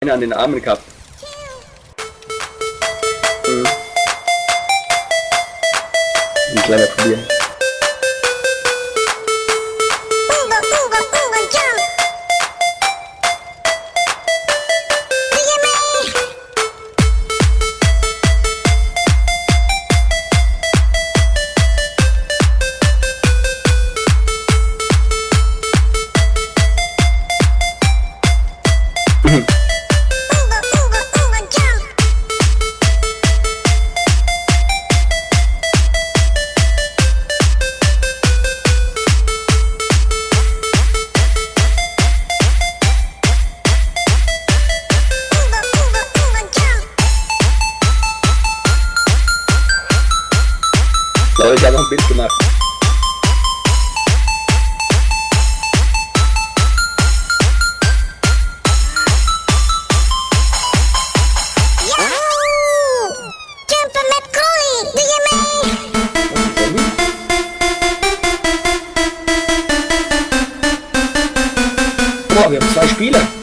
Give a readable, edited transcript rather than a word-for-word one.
Einen an den Armen gehabt. Ein kleiner Probier. So, ich habe noch ein Bild gemacht. Boah, wir haben 2 Spieler.